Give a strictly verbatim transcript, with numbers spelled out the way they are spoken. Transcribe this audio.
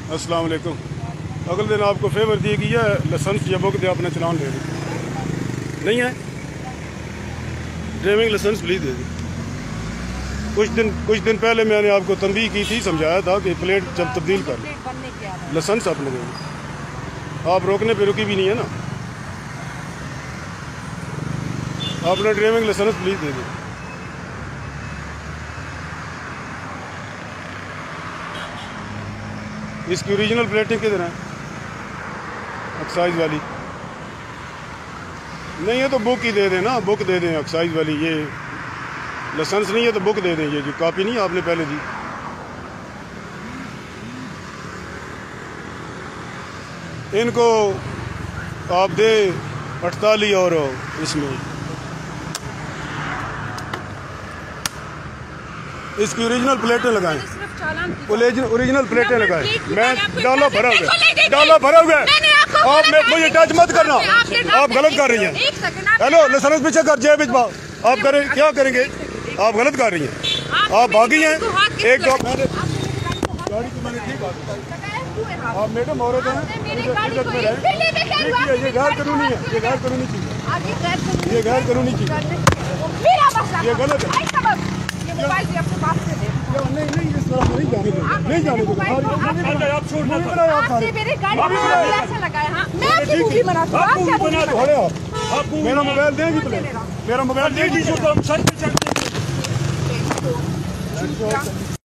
अस्सलाम वालेकुम। अगले दिन आपको फेवर दिए कि यह लाइसेंस या बुक दे अपना चलान दे दी नहीं है, ड्राइविंग लाइसेंस प्लीज दे दी। कुछ दिन कुछ दिन पहले मैंने आपको तंबीह की थी, समझाया था कि प्लेट जब तब्दील कर लाइसेंस आपने दे दी। आप रोकने पे रुकी भी नहीं है ना, आपने ड्राइविंग लाइसेंस प्लीज दे दी। इसकी ओरिजिनल प्लेटिंग किधर है? एक्साइज वाली नहीं है तो बुक ही दे दें ना, बुक दे दें एक्साइज वाली। ये लाइसेंस नहीं है तो बुक दे दें, ये जो कॉपी नहीं आपने पहले दी। इनको आप दे अड़तालीस और इसमें इसकी ओरिजिनल प्लेटें लगाएं, ओरिजिनल प्लेटें लगाएं। मैं डाला भरा हुआ है, डाला भरा हुआ है। आप मुझे टच मत करना, आप गलत कर रही हैं। हेलो, लाइसेंस पीछे कर, जेब भिजवा। आप करें क्या करेंगे? आप गलत कर रही हैं, आप भागी हैं। एक दो मैंने गाड़ी की मैंने ठीक बात, आप मैडम औरत हैं, इज्जत में रहें। ये गैर कानूनी है, ये गैर कानूनी चीज है, ये गैर कानूनी चीज है, ये गलत है। नहीं नहीं इस तरह नहीं जाने दो, नहीं जाने दो। आप छोड़ दो, मेरी गाड़ी में ऐसा लगाया। हां मैं आपकी मूवी बनाता हूं, आप क्या बना रहे हो? आप मेरा मोबाइल देंगी तो मेरा मोबाइल देंगी तो हम सर पे चढ़